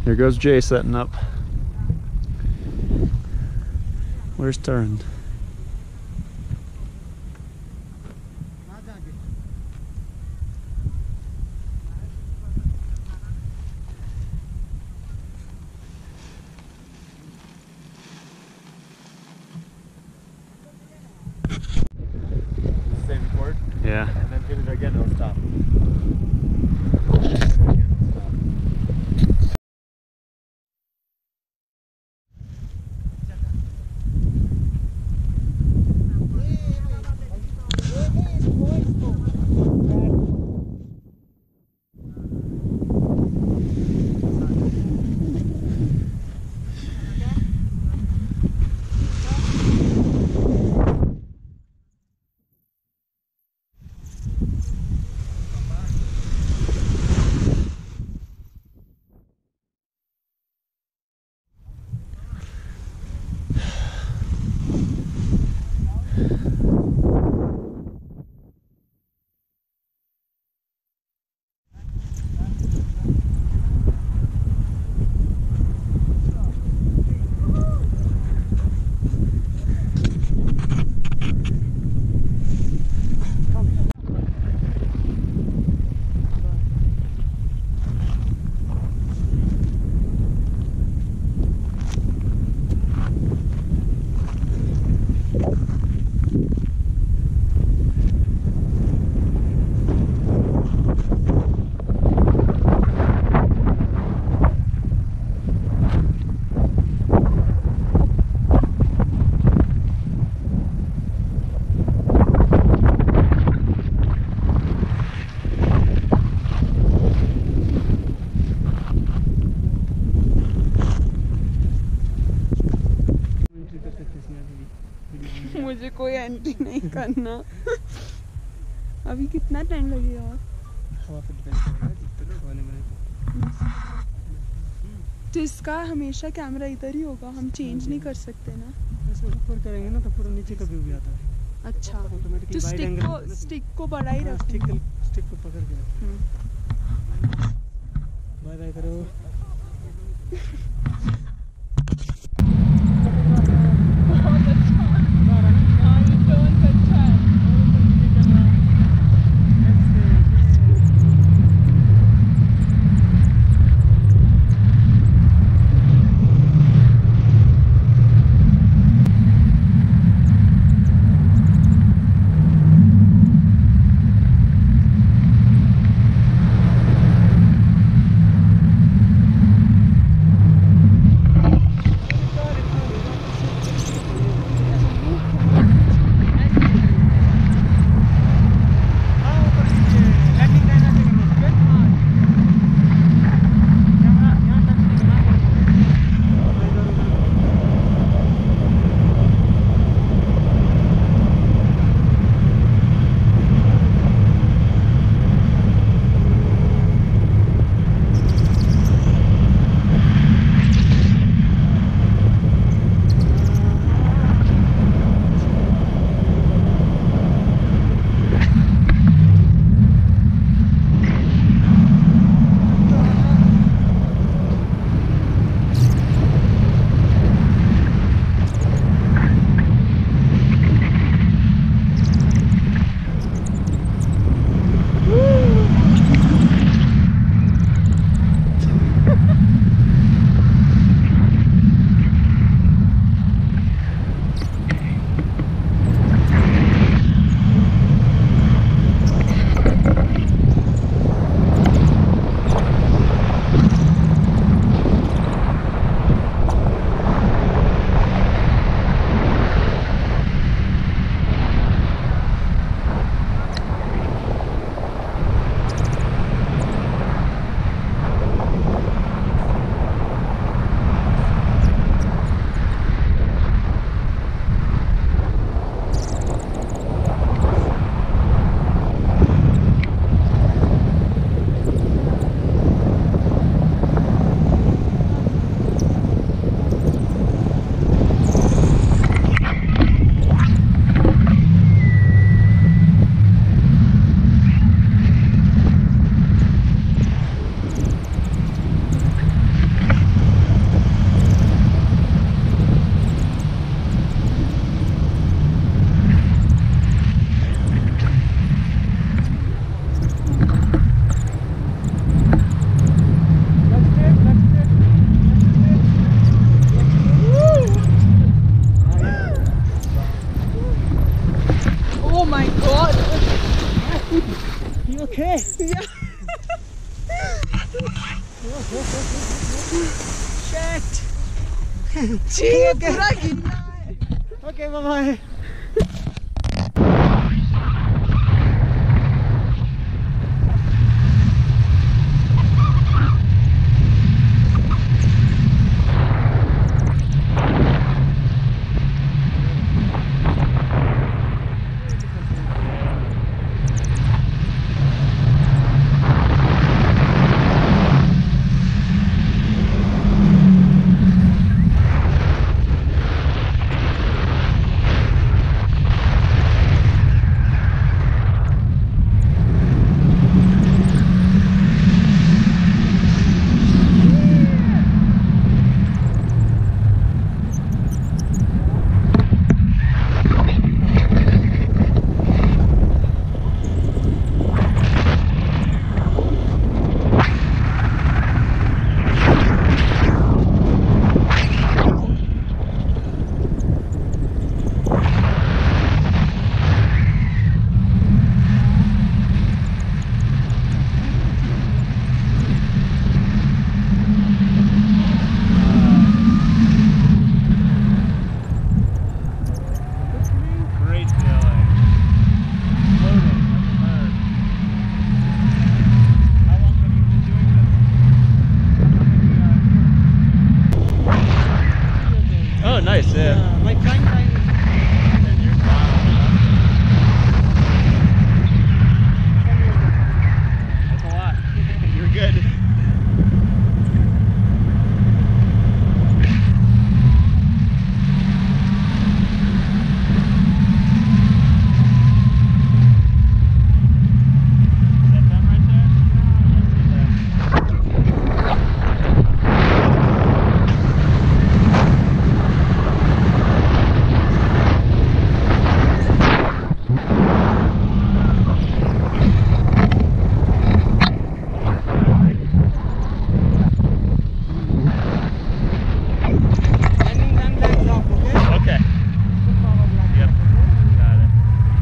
Here goes Jay setting up. Where's Turin? Say record. Yeah. And then hit it again, it'll stop. मुझे कोई entry नहीं करना। अभी कितना टाइम लगेगा और? तो इसका हमेशा कैमरा इधर ही होगा, हम चेंज नहीं कर सकते ना? ऊपर करेंगे ना तो पूरा नीचे का व्यू भी आता है। अच्छा, तो स्टिक को बड़ा ही रख, स्टिक को पकड़ के। बाय बाय करो। Shit! जी पूरा गीला है। Okay, bye bye. Nice, yeah. My prime time is And you're that's a lot. You're good. That them right there? landing and legs up, okay? Okay. Full power legs Yep. up, okay? Got it.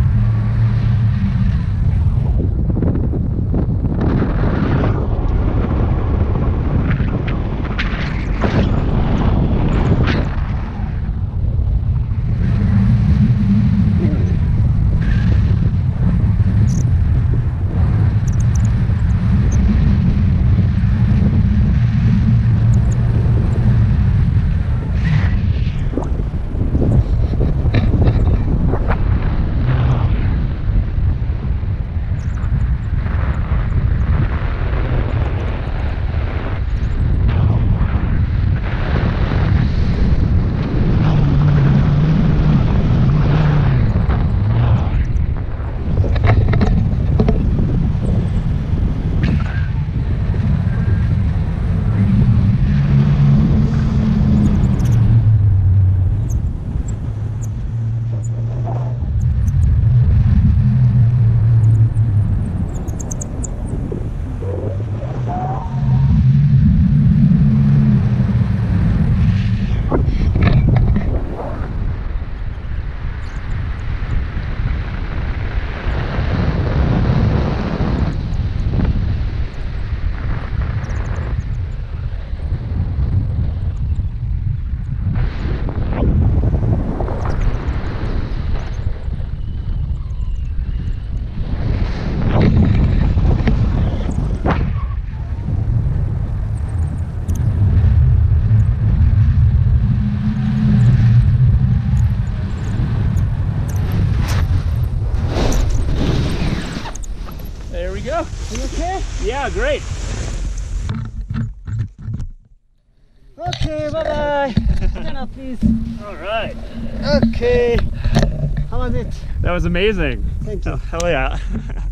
There we go. Are you okay? Yeah, great. Okay, bye bye. Stand up, please. All right. Okay. How was it? That was amazing. Thank you. Oh, hell yeah.